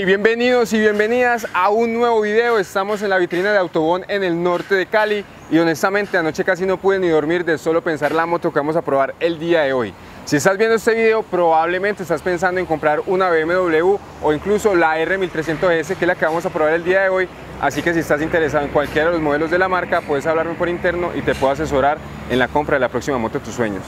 Hey, bienvenidos y bienvenidas a un nuevo video. Estamos en la vitrina de Autobón en el norte de Cali y honestamente anoche casi no pude ni dormir de solo pensar la moto que vamos a probar el día de hoy. Si estás viendo este video, probablemente estás pensando en comprar una BMW o incluso la R1300S, que es la que vamos a probar el día de hoy. Así que si estás interesado en cualquiera de los modelos de la marca, puedes hablarme por interno y te puedo asesorar en la compra de la próxima moto de tus sueños.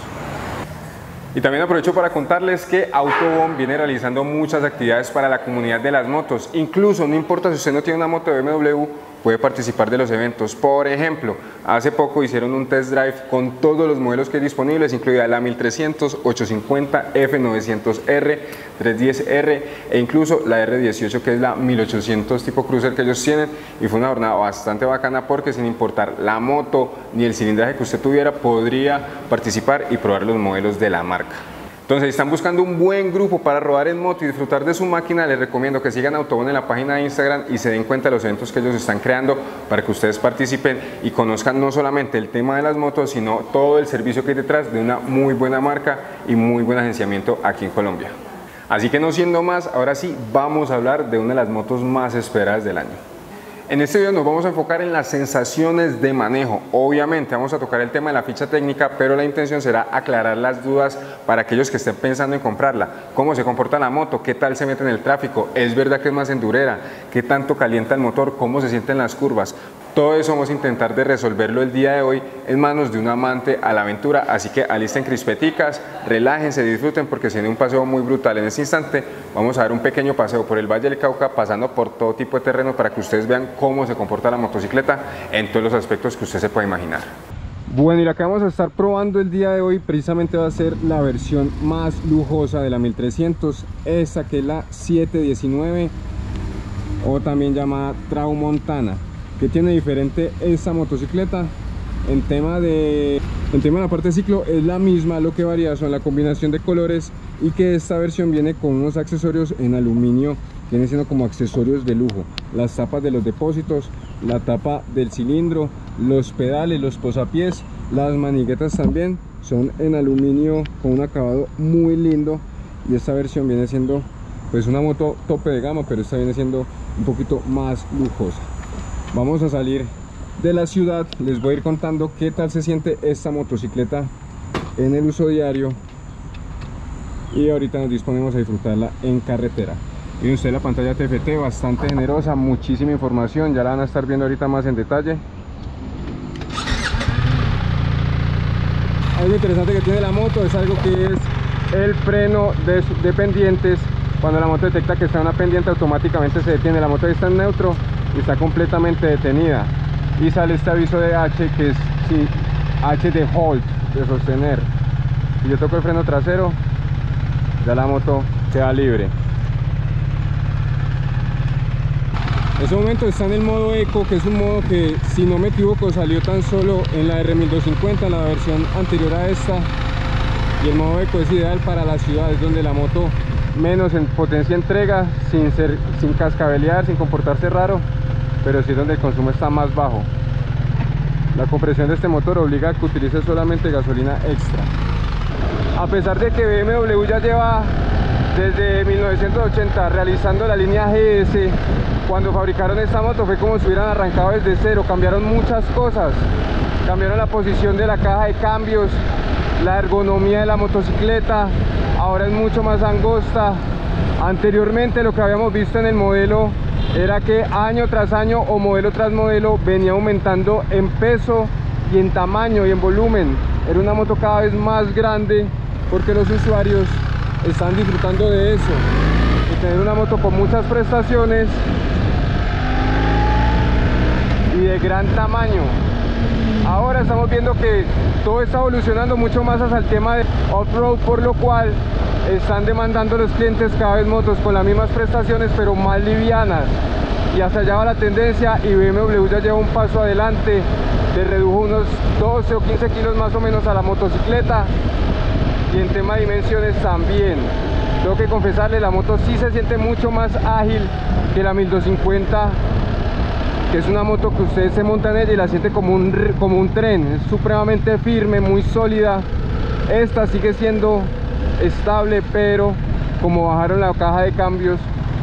Y también aprovecho para contarles que Autobón viene realizando muchas actividades para la comunidad de las motos. Incluso no importa si usted no tiene una moto de BMW, puede participar de los eventos. Por ejemplo, hace poco hicieron un test drive con todos los modelos que hay disponibles, incluida la 1300, 850, F900R, 310R e incluso la R18, que es la 1800 tipo cruiser que ellos tienen. Y fue una jornada bastante bacana porque sin importar la moto ni el cilindraje que usted tuviera, podría participar y probar los modelos de la marca. Entonces, si están buscando un buen grupo para rodar en moto y disfrutar de su máquina, les recomiendo que sigan Autobón en la página de Instagram y se den cuenta de los eventos que ellos están creando para que ustedes participen y conozcan no solamente el tema de las motos, sino todo el servicio que hay detrás de una muy buena marca y muy buen agenciamiento aquí en Colombia. Así que no siendo más, ahora sí vamos a hablar de una de las motos más esperadas del año. En este video nos vamos a enfocar en las sensaciones de manejo. Obviamente vamos a tocar el tema de la ficha técnica, pero la intención será aclarar las dudas para aquellos que estén pensando en comprarla. Cómo se comporta la moto, qué tal se mete en el tráfico, es verdad que es más endurera, qué tanto calienta el motor, cómo se siente en las curvas. Todo eso vamos a intentar de resolverlo el día de hoy en manos de un amante a la aventura, así que alisten crispeticas, relájense, disfruten porque se viene un paseo muy brutal. En este instante vamos a dar un pequeño paseo por el Valle del Cauca, pasando por todo tipo de terreno para que ustedes vean cómo se comporta la motocicleta en todos los aspectos que usted se pueda imaginar. Bueno, y la que vamos a estar probando el día de hoy precisamente va a ser la versión más lujosa de la 1300, esta que es la 719 o también llamada Tramontana. Que tiene diferente esta motocicleta en tema de la parte de ciclo es la misma, lo que varía son la combinación de colores y que esta versión viene con unos accesorios en aluminio, viene siendo como accesorios de lujo, las tapas de los depósitos, la tapa del cilindro, los pedales, los posapiés, las maniguetas también son en aluminio con un acabado muy lindo y esta versión viene siendo pues una moto tope de gama, pero esta viene siendo un poquito más lujosa. Vamos a salir de la ciudad, les voy a ir contando qué tal se siente esta motocicleta en el uso diario y ahorita nos disponemos a disfrutarla en carretera. Miren ustedes la pantalla TFT, bastante generosa, muchísima información, ya la van a estar viendo ahorita más en detalle. Algo interesante que tiene la moto es algo que es el freno de pendientes. Cuando la moto detecta que está en una pendiente, automáticamente se detiene. La moto está en neutro y está completamente detenida y sale este aviso de H, que es H de hold, de sostener. Si yo toco el freno trasero, ya la moto queda libre. En este momento está en el modo Eco, que es un modo que, si no me equivoco, salió tan solo en la R1250, la versión anterior a esta, y el modo Eco es ideal para las ciudades donde la moto menos en potencia entrega, sin cascabelear, sin comportarse raro, pero sí donde el consumo está más bajo. La compresión de este motor obliga a que utilice solamente gasolina extra. A pesar de que BMW ya lleva desde 1980 realizando la línea GS, cuando fabricaron esta moto fue como si hubieran arrancado desde cero. Cambiaron muchas cosas, cambiaron la posición de la caja de cambios, la ergonomía de la motocicleta, ahora es mucho más angosta. Anteriormente lo que habíamos visto en el modelo era que año tras año o modelo tras modelo venía aumentando en peso y en tamaño y en volumen. Era una moto cada vez más grande porque los usuarios están disfrutando de eso, de tener una moto con muchas prestaciones y de gran tamaño. Ahora estamos viendo que todo está evolucionando mucho más hacia el tema de off-road, por lo cual están demandando los clientes cada vez motos con las mismas prestaciones pero más livianas, y hacia allá va la tendencia, y BMW ya lleva un paso adelante, le redujo unos 12 o 15 kilos más o menos a la motocicleta, y en tema de dimensiones también. Tengo que confesarle, la moto sí se siente mucho más ágil que la 1250, que es una moto que usted se monta en ella y la siente como un tren, es supremamente firme, muy sólida. Esta sigue siendo estable, pero como bajaron la caja de cambios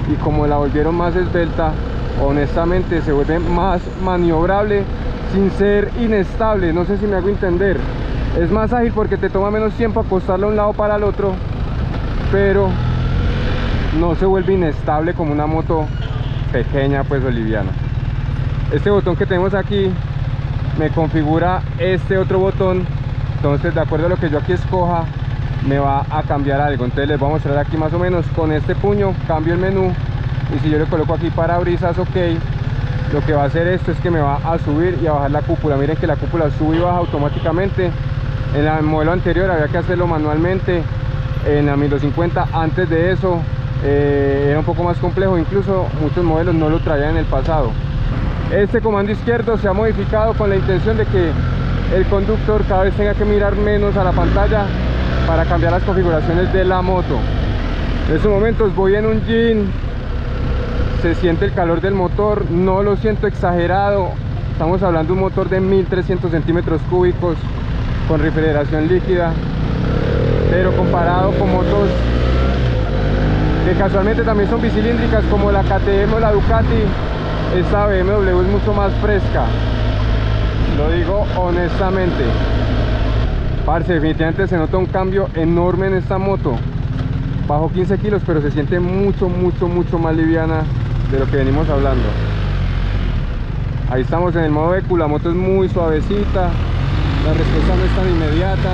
y como la volvieron más esbelta, honestamente se vuelve más maniobrable sin ser inestable. No sé si me hago entender. Es más ágil porque te toma menos tiempo acostarla de un lado para el otro, pero no se vuelve inestable como una moto pequeña pues o liviana. Este botón que tenemos aquí me configura este otro botón, entonces de acuerdo a lo que yo aquí escoja me va a cambiar algo. Entonces les voy a mostrar aquí más o menos. Con este puño cambio el menú, y si yo le coloco aquí parabrisas ok, lo que va a hacer esto es que me va a subir y a bajar la cúpula. Miren que la cúpula sube y baja automáticamente. En el modelo anterior había que hacerlo manualmente, en la 1250 antes de eso era un poco más complejo, incluso muchos modelos no lo traían en el pasado. Este comando izquierdo se ha modificado con la intención de que el conductor cada vez tenga que mirar menos a la pantalla para cambiar las configuraciones de la moto. En estos momentos voy en un jean, se siente el calor del motor, no lo siento exagerado. Estamos hablando de un motor de 1300 centímetros cúbicos con refrigeración líquida, pero comparado con motos que casualmente también son bicilíndricas como la KTM o la Ducati, esta BMW es mucho más fresca, lo digo honestamente. Parce, definitivamente se nota un cambio enorme en esta moto. Bajo 15 kilos, pero se siente mucho más liviana de lo que venimos hablando. Ahí estamos en el modo eco, la moto es muy suavecita, la respuesta no es tan inmediata.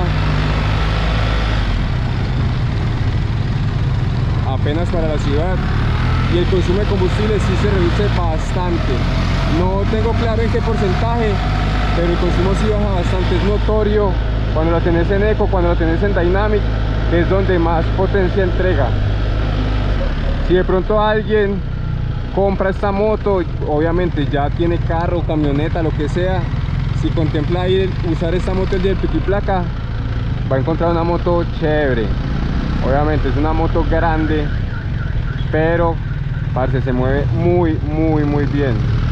Apenas para la ciudad, y el consumo de combustible sí se reduce bastante. No tengo claro en qué porcentaje, pero el consumo sí baja bastante. Es notorio cuando la tenés en eco, cuando la tenés en dynamic, que es donde más potencia entrega. Si de pronto alguien compra esta moto, obviamente ya tiene carro, camioneta, lo que sea, si contempla usar esta moto el día del pico y placa, va a encontrar una moto chévere. Obviamente es una moto grande, pero parce, se mueve muy bien.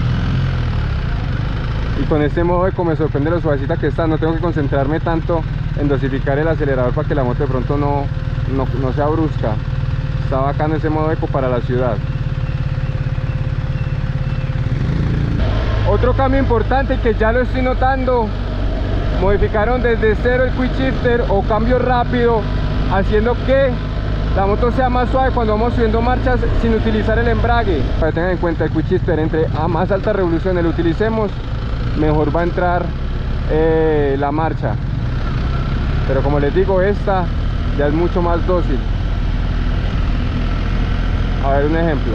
Y con este modo eco me sorprende lo suavecita que está. No tengo que concentrarme tanto en dosificar el acelerador para que la moto de pronto no sea brusca. Está bacano ese modo eco para la ciudad. Otro cambio importante que ya lo estoy notando: modificaron desde cero el quick shifter o cambio rápido, haciendo que la moto sea más suave cuando vamos subiendo marchas sin utilizar el embrague. Para que tengan en cuenta, el quick shifter, entre a más altas revoluciones lo utilicemos, mejor va a entrar la marcha. Pero como les digo, esta ya es mucho más dócil. A ver un ejemplo.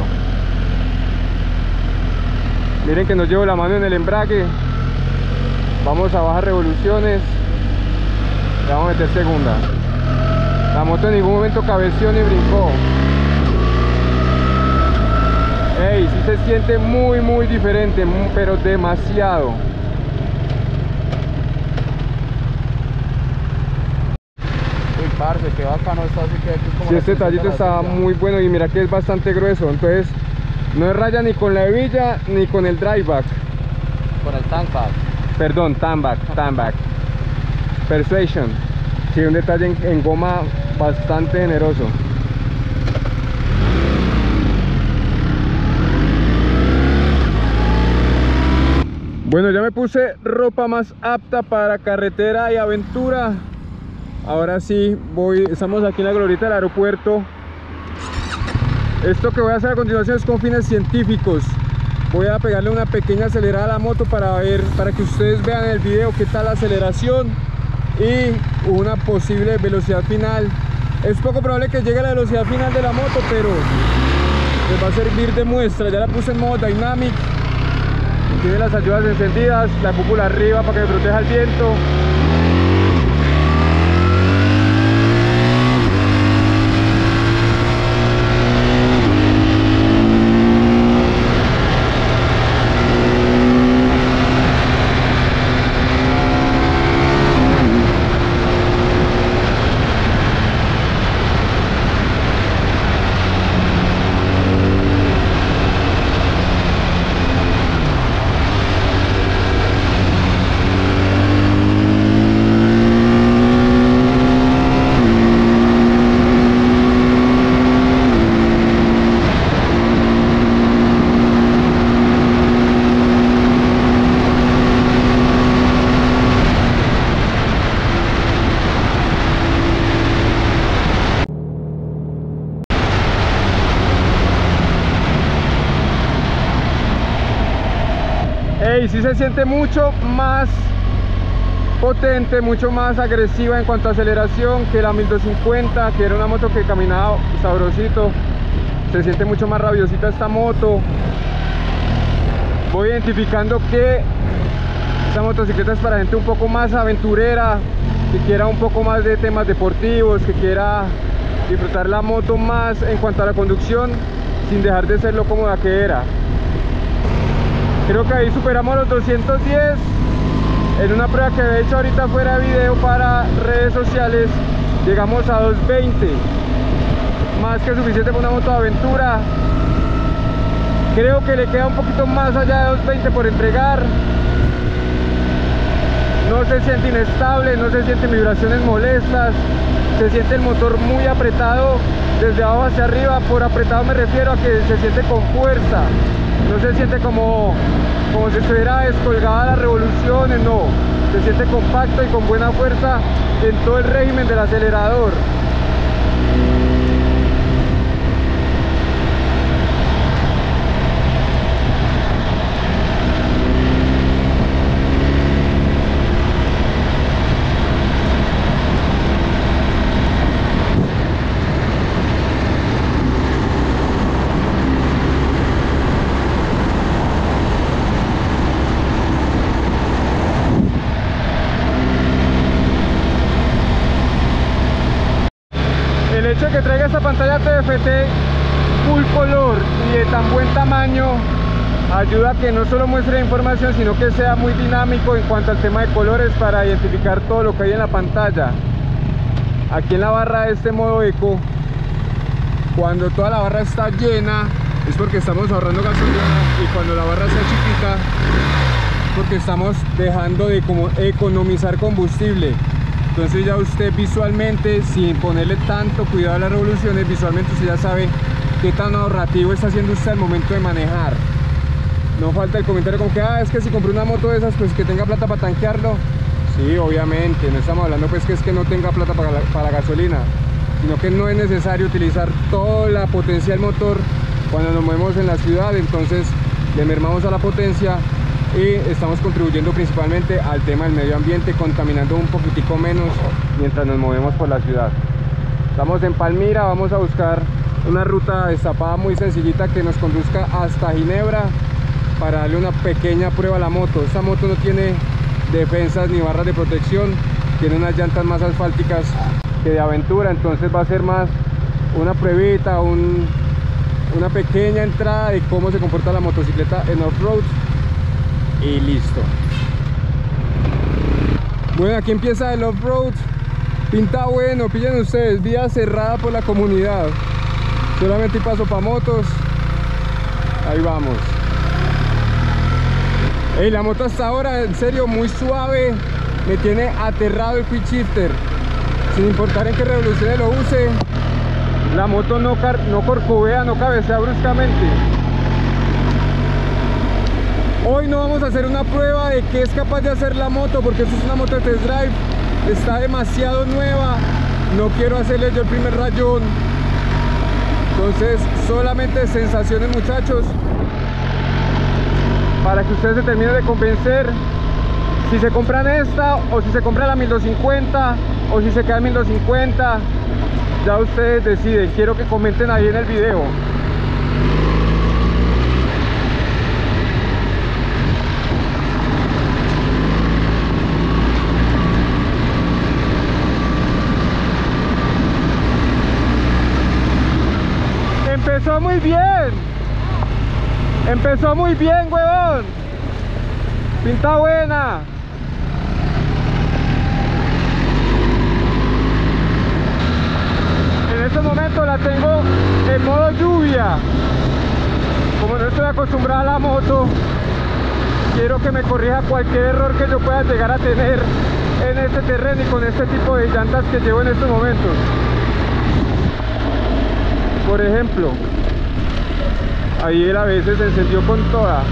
Miren que no llevo la mano en el embrague. Vamos a bajar revoluciones. Le vamos a meter segunda. La moto en ningún momento cabeció ni brincó. Ey, sí se siente muy diferente, pero demasiado. Uy, parce, qué bacano está, así que aquí como Sí, este tallito está muy bueno, y mira que es bastante grueso, entonces no es raya ni con la hebilla ni con el dryback. con el tankback. Perdón, tanback. Persuasion. Sí, un detalle en goma bastante generoso. Bueno, ya me puse ropa más apta para carretera y aventura. Ahora sí, estamos aquí en la glorieta del aeropuerto. Esto que voy a hacer a continuación es con fines científicos. Voy a pegarle una pequeña acelerada a la moto para que ustedes vean en el video qué tal la aceleración y una posible velocidad final. Es poco probable que llegue a la velocidad final de la moto, pero les va a servir de muestra. Ya la puse en modo dynamic, tiene las ayudas encendidas, la cúpula arriba para que me proteja el viento. Ey, sí se siente mucho más potente, mucho más agresiva en cuanto a aceleración que la 1250, que era una moto que caminaba sabrosito. Se siente mucho más rabiosita esta moto. Voy identificando que esta motocicleta es para gente un poco más aventurera, que quiera un poco más de temas deportivos, que quiera disfrutar la moto más en cuanto a la conducción, sin dejar de ser lo cómoda que era. Creo que ahí superamos los 210 en una prueba que he hecho ahorita fuera de video para redes sociales. Llegamos a 220, más que suficiente para una moto de aventura. Creo que le queda un poquito más allá de 220 por entregar. No se siente inestable, no se sienten vibraciones molestas, se siente el motor muy apretado desde abajo hacia arriba. Por apretado me refiero a que se siente con fuerza, no se siente como si estuviera descolgada las revoluciones, no, se siente compacto y con buena fuerza en todo el régimen del acelerador. El hecho de que traiga esta pantalla TFT full color y de tan buen tamaño ayuda a que no solo muestre información, sino que sea muy dinámico en cuanto al tema de colores para identificar todo lo que hay en la pantalla. Aquí en la barra de este modo eco, cuando toda la barra está llena es porque estamos ahorrando gasolina, y cuando la barra está chiquita porque estamos dejando de economizar combustible. Entonces ya usted visualmente, sin ponerle tanto cuidado a las revoluciones, visualmente usted ya sabe qué tan ahorrativo está haciendo usted al momento de manejar. No falta el comentario como que, es que si compré una moto de esas, pues que tenga plata para tanquearlo. Sí, obviamente, no estamos hablando pues que es que no tenga plata para gasolina, sino que no es necesario utilizar toda la potencia del motor cuando nos movemos en la ciudad. Entonces le mermamos a la potencia y estamos contribuyendo principalmente al tema del medio ambiente, contaminando un poquitico menos mientras nos movemos por la ciudad. Estamos en Palmira, vamos a buscar una ruta destapada muy sencillita que nos conduzca hasta Ginebra para darle una pequeña prueba a la moto. Esta moto no tiene defensas ni barras de protección, tiene unas llantas más asfálticas que de aventura, entonces va a ser más una pruebita, una pequeña entrada de cómo se comporta la motocicleta en off-road. Y listo. Bueno, aquí empieza el off-road. Pinta bueno, pillen ustedes, vía cerrada por la comunidad. Solamente hay paso para motos. Ahí vamos. Hey, la moto hasta ahora, en serio, muy suave. Me tiene aterrado el quick shifter. Sin importar en qué revoluciones lo use, la moto no corcovea, no cabecea bruscamente. Hoy no vamos a hacer una prueba de qué es capaz de hacer la moto, porque esto es una moto de test drive, está demasiado nueva, no quiero hacerle yo el primer rayón. Entonces solamente sensaciones, muchachos, para que ustedes se terminen de convencer si se compran esta o si se compran la 1250 o si se queda en 1250. Ya ustedes deciden, quiero que comenten ahí en el video. Empezó muy bien. Empezó muy bien, huevón. Pinta buena. En este momento la tengo en modo lluvia. Como no estoy acostumbrada a la moto, quiero que me corrija cualquier error que yo pueda llegar a tener en este terreno y con este tipo de llantas que llevo en estos momentos. Por ejemplo, ahí él a veces se encendió con toda.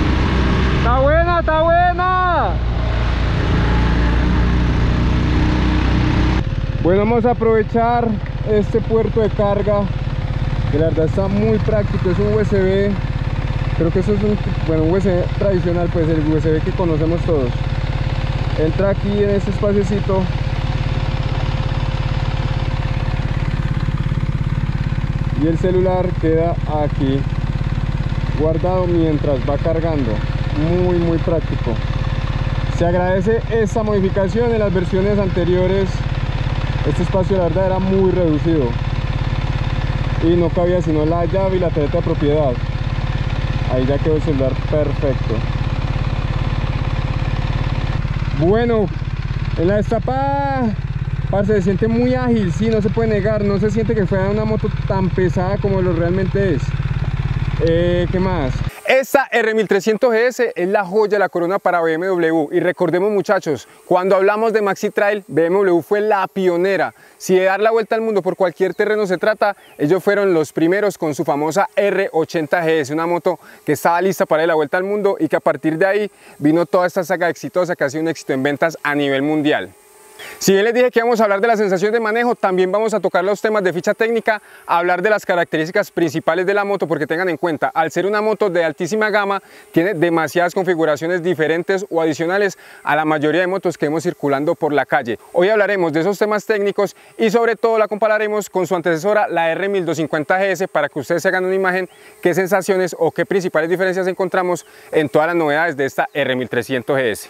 ¡Está buena, está buena! Bueno, vamos a aprovechar este puerto de carga, que la verdad está muy práctico. Es un USB, creo que eso es un USB tradicional, pues el USB que conocemos todos. Entra aquí en este espaciocito y el celular queda aquí guardado mientras va cargando. Muy práctico. Se agradece esta modificación. En las versiones anteriores este espacio la verdad era muy reducido y no cabía sino la llave y la tarjeta de propiedad. Ahí ya quedó el celular perfecto. Bueno, en la destapada, parce, se siente muy ágil, sí, no se puede negar. No se siente que fuera una moto tan pesada como lo realmente es. ¿Qué más? Esta R1300 GS es la joya de la corona para BMW. Y recordemos, muchachos, cuando hablamos de Maxi Trail, BMW fue la pionera. Si de dar la vuelta al mundo por cualquier terreno se trata, ellos fueron los primeros con su famosa R80 GS, una moto que estaba lista para dar la vuelta al mundo y que a partir de ahí vino toda esta saga exitosa que ha sido un éxito en ventas a nivel mundial. Si bien les dije que íbamos a hablar de la sensación de manejo, también vamos a tocar los temas de ficha técnica, a hablar de las características principales de la moto, porque tengan en cuenta, al ser una moto de altísima gama, tiene demasiadas configuraciones diferentes o adicionales a la mayoría de motos que vemos circulando por la calle. Hoy hablaremos de esos temas técnicos y sobre todo la compararemos con su antecesora, la R1250 GS, para que ustedes se hagan una imagen qué sensaciones o qué principales diferencias encontramos en todas las novedades de esta R1300 GS.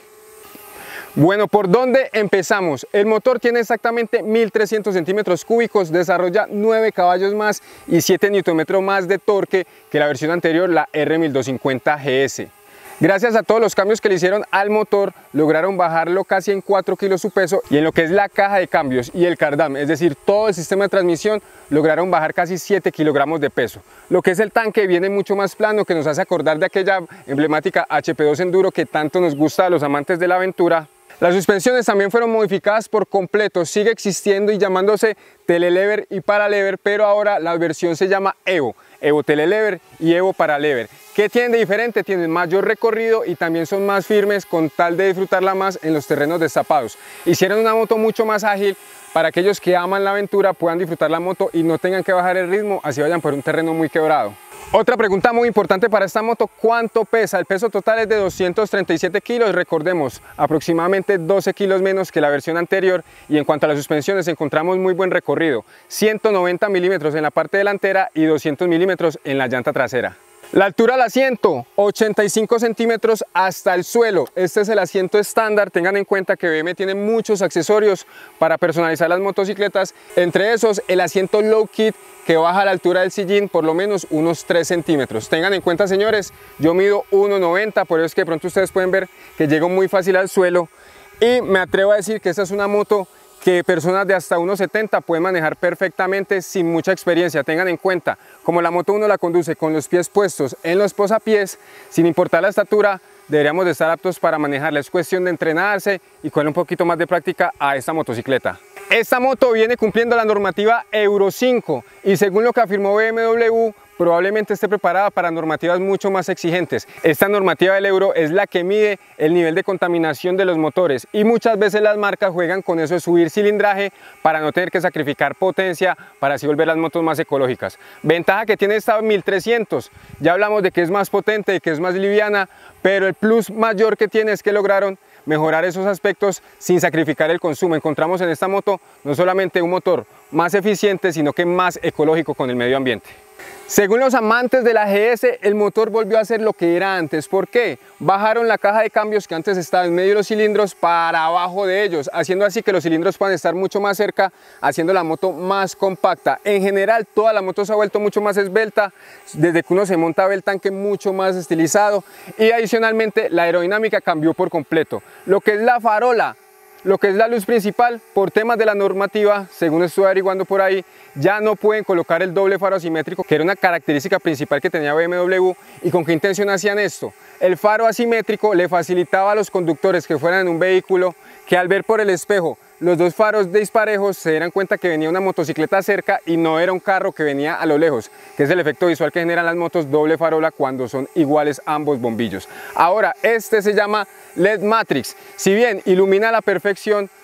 Bueno, ¿por dónde empezamos? El motor tiene exactamente 1300 centímetros cúbicos, desarrolla 9 caballos más y 7 Nm más de torque que la versión anterior, la R1250 GS. Gracias a todos los cambios que le hicieron al motor, lograron bajarlo casi en 4 kilos su peso, y en lo que es la caja de cambios y el cardán, es decir, todo el sistema de transmisión, lograron bajar casi 7 kilogramos de peso. Lo que es el tanque viene mucho más plano, que nos hace acordar de aquella emblemática HP2 Enduro que tanto nos gusta a los amantes de la aventura. Las suspensiones también fueron modificadas por completo, sigue existiendo y llamándose Telelever y Paralever, pero ahora la versión se llama Evo, Evo Telelever y Evo Paralever. ¿Qué tienen de diferente? Tienen mayor recorrido y también son más firmes con tal de disfrutarla más en los terrenos destapados. Hicieron una moto mucho más ágil para aquellos que aman la aventura, puedan disfrutar la moto y no tengan que bajar el ritmo, así vayan por un terreno muy quebrado. Otra pregunta muy importante para esta moto: ¿cuánto pesa? El peso total es de 237 kilos, recordemos, aproximadamente 12 kilos menos que la versión anterior, y en cuanto a las suspensiones encontramos muy buen recorrido, 190 milímetros en la parte delantera y 200 milímetros en la llanta trasera. La altura del asiento, 85 centímetros hasta el suelo. Este es el asiento estándar. Tengan en cuenta que BM tiene muchos accesorios para personalizar las motocicletas, entre esos el asiento low kit, que baja la altura del sillín por lo menos unos 3 centímetros. Tengan en cuenta, señores, yo mido 1,90, por eso es que de pronto ustedes pueden ver que llego muy fácil al suelo, y me atrevo a decir que esta es una moto que personas de hasta 1,70 pueden manejar perfectamente sin mucha experiencia. Tengan en cuenta, como la moto uno la conduce con los pies puestos en los posapiés, sin importar la estatura, deberíamos de estar aptos para manejarla. Es cuestión de entrenarse y con un poquito más de práctica a esta motocicleta. Esta moto viene cumpliendo la normativa Euro 5 y, según lo que afirmó BMW, probablemente esté preparada para normativas mucho más exigentes. Esta normativa del Euro es la que mide el nivel de contaminación de los motores, y muchas veces las marcas juegan con eso de subir cilindraje para no tener que sacrificar potencia, para así volver las motos más ecológicas. Ventaja que tiene esta 1300, ya hablamos de que es más potente, de que es más liviana, pero el plus mayor que tiene es que lograron mejorar esos aspectos sin sacrificar el consumo. Encontramos en esta moto no solamente un motor más eficiente, sino que más ecológico con el medio ambiente. Según los amantes de la GS, el motor volvió a ser lo que era antes. ¿Por qué? Bajaron la caja de cambios, que antes estaba en medio de los cilindros, para abajo de ellos, haciendo así que los cilindros puedan estar mucho más cerca, haciendo la moto más compacta. En general, toda la moto se ha vuelto mucho más esbelta, desde que uno se monta ve el tanque mucho más estilizado, y adicionalmente la aerodinámica cambió por completo. Lo que es la farola, lo que es la luz principal, por temas de la normativa, según estuve averiguando por ahí, ya no pueden colocar el doble faro asimétrico, que era una característica principal que tenía BMW. ¿Y con qué intención hacían esto? El faro asimétrico le facilitaba a los conductores que fueran en un vehículo que, al ver por el espejo los dos faros disparejos, se dieran cuenta que venía una motocicleta cerca y no era un carro que venía a lo lejos, que es el efecto visual que generan las motos doble farola cuando son iguales ambos bombillos. Ahora, este se llama LED Matrix. Si bien ilumina a la perfección,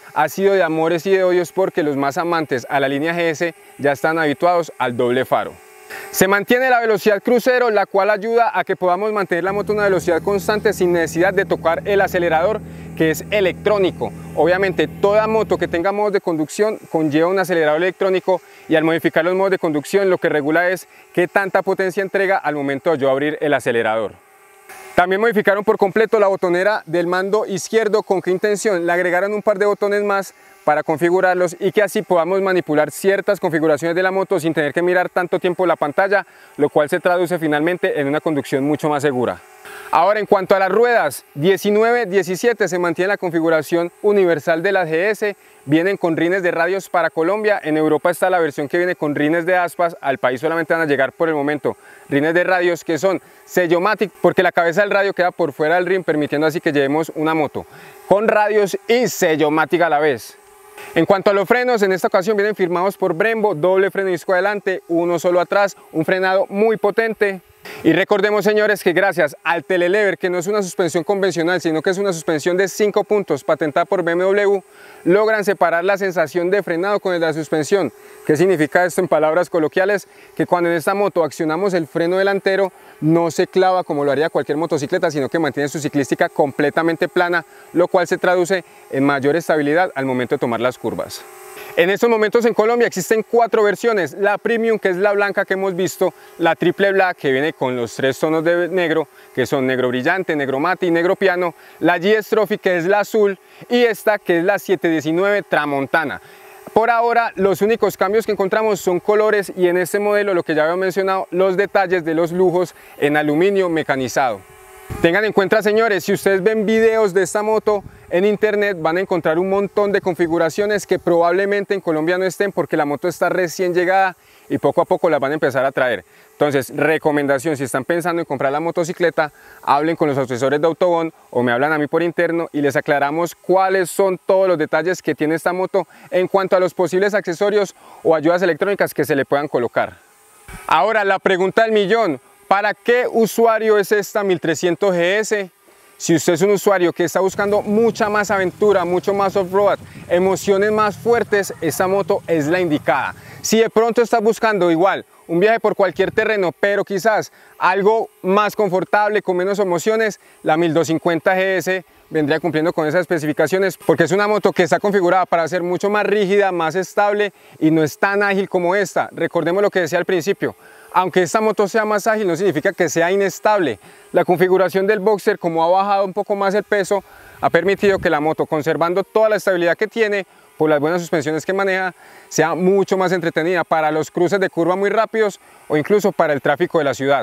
ha sido de amores y de odios porque los más amantes a la línea GS ya están habituados al doble faro. Se mantiene la velocidad crucero, la cual ayuda a que podamos mantener la moto a una velocidad constante sin necesidad de tocar el acelerador, que es electrónico. Obviamente toda moto que tenga modos de conducción conlleva un acelerador electrónico, y al modificar los modos de conducción lo que regula es qué tanta potencia entrega al momento de yo abrir el acelerador. También modificaron por completo la botonera del mando izquierdo. ¿Con qué intención? Le agregaron un par de botones más para configurarlos y que así podamos manipular ciertas configuraciones de la moto sin tener que mirar tanto tiempo la pantalla, lo cual se traduce finalmente en una conducción mucho más segura. Ahora, en cuanto a las ruedas, 19, 17 se mantiene la configuración universal de las GS, vienen con rines de radios para Colombia. En Europa está la versión que viene con rines de aspas, al país solamente van a llegar por el momento rines de radios que son Sellomatic, porque la cabeza del radio queda por fuera del rin, permitiendo así que llevemos una moto con radios y Sellomatic a la vez. En cuanto a los frenos, en esta ocasión vienen firmados por Brembo, doble freno disco adelante, uno solo atrás, un frenado muy potente. Y recordemos, señores, que gracias al Telelever, que no es una suspensión convencional, sino que es una suspensión de 5 puntos patentada por BMW, logran separar la sensación de frenado con el de la suspensión. ¿Qué significa esto en palabras coloquiales? Que cuando en esta moto accionamos el freno delantero, no se clava como lo haría cualquier motocicleta, sino que mantiene su ciclística completamente plana, lo cual se traduce en mayor estabilidad al momento de tomar las curvas. En estos momentos en Colombia existen 4 versiones: la Premium, que es la blanca que hemos visto, la Triple Black, que viene con los 3 tonos de negro, que son negro brillante, negro mate y negro piano, la GS Trophy, que es la azul, y esta que es la 719 Tramontana. Por ahora los únicos cambios que encontramos son colores, y en este modelo, lo que ya había mencionado, los detalles de los lujos en aluminio mecanizado. Tengan en cuenta, señores, si ustedes ven videos de esta moto en internet, van a encontrar un montón de configuraciones que probablemente en Colombia no estén, porque la moto está recién llegada y poco a poco las van a empezar a traer. Entonces, recomendación: si están pensando en comprar la motocicleta, hablen con los asesores de Autobahn o me hablan a mí por interno y les aclaramos cuáles son todos los detalles que tiene esta moto en cuanto a los posibles accesorios o ayudas electrónicas que se le puedan colocar. Ahora, la pregunta del millón: ¿para qué usuario es esta 1300 GS? Si usted es un usuario que está buscando mucha más aventura, mucho más off-road, emociones más fuertes, esta moto es la indicada. Si de pronto estás buscando igual un viaje por cualquier terreno, pero quizás algo más confortable, con menos emociones, la 1250 GS vendría cumpliendo con esas especificaciones, porque es una moto que está configurada para ser mucho más rígida, más estable, y no es tan ágil como esta. Recordemos lo que decía al principio: aunque esta moto sea más ágil, no significa que sea inestable. La configuración del Boxer, como ha bajado un poco más el peso, ha permitido que la moto, conservando toda la estabilidad que tiene por las buenas suspensiones que maneja, sea mucho más entretenida para los cruces de curva muy rápidos o incluso para el tráfico de la ciudad.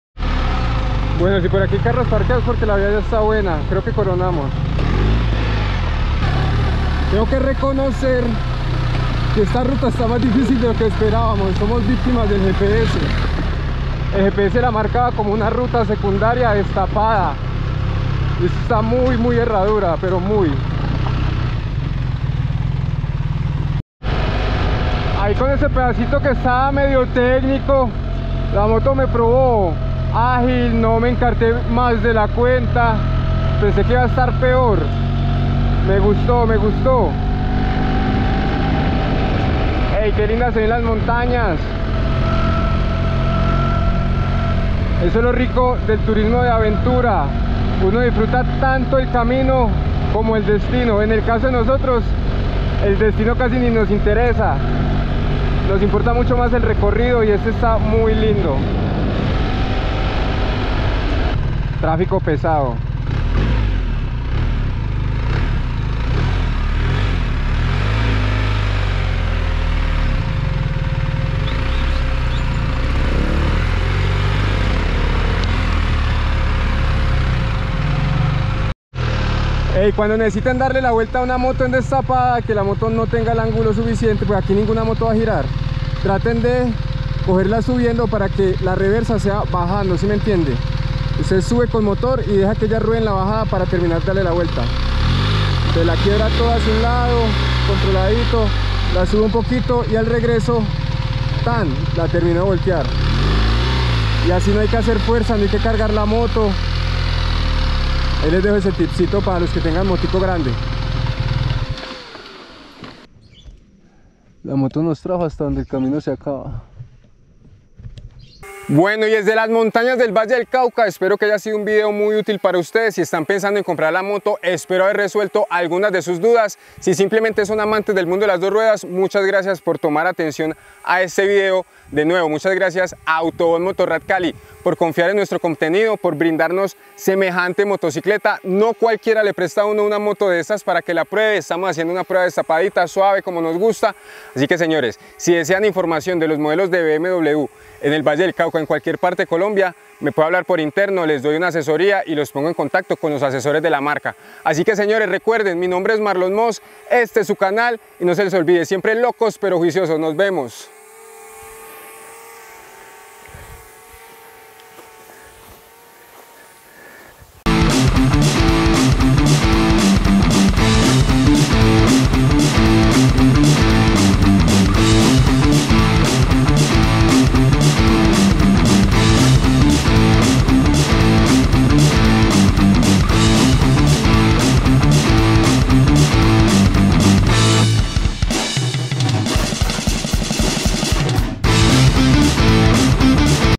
Bueno, si por aquí hay carros parqueados, porque la vía ya está buena, creo que coronamos. Tengo que reconocer que esta ruta está más difícil de lo que esperábamos. Somos víctimas del GPS. El GPS la marcaba como una ruta secundaria destapada. Esto está muy herradura, pero muy. Ahí con ese pedacito que estaba medio técnico, la moto me probó ágil, no me encarté más de la cuenta. Pensé que iba a estar peor. Me gustó. ¡Ey, qué lindas se ven las montañas! Eso es lo rico del turismo de aventura. Uno disfruta tanto el camino como el destino. En el caso de nosotros, el destino casi ni nos interesa. Nos importa mucho más el recorrido, y este está muy lindo. Tráfico pesado. Cuando necesiten darle la vuelta a una moto en destapada, que la moto no tenga el ángulo suficiente, pues aquí ninguna moto va a girar, traten de cogerla subiendo para que la reversa sea bajando, ¿sí me entiende? Usted sube con motor y deja que ella ruede en la bajada para terminar de darle la vuelta. Se la quiebra toda hacia un lado, controladito, la sube un poquito y al regreso, ¡tan!, la terminó de voltear. Y así no hay que hacer fuerza, no hay que cargar la moto. Ahí les dejo ese tipcito para los que tengan motico grande. La moto nos trajo hasta donde el camino se acaba. Bueno, y desde las montañas del Valle del Cauca, espero que haya sido un video muy útil para ustedes. Si están pensando en comprar la moto, espero haber resuelto algunas de sus dudas. Si simplemente son amantes del mundo de las dos ruedas, muchas gracias por tomar atención a este video. De nuevo, muchas gracias a Autobón Motorrad Cali por confiar en nuestro contenido, por brindarnos semejante motocicleta. No cualquiera le presta a uno una moto de estas para que la pruebe. Estamos haciendo una prueba destapadita, suave, como nos gusta. Así que, señores, si desean información de los modelos de BMW en el Valle del Cauca, en cualquier parte de Colombia, me puede hablar por interno, les doy una asesoría y los pongo en contacto con los asesores de la marca. Así que, señores, recuerden, mi nombre es Marlon Moss, este es su canal y no se les olvide, siempre locos pero juiciosos. Nos vemos.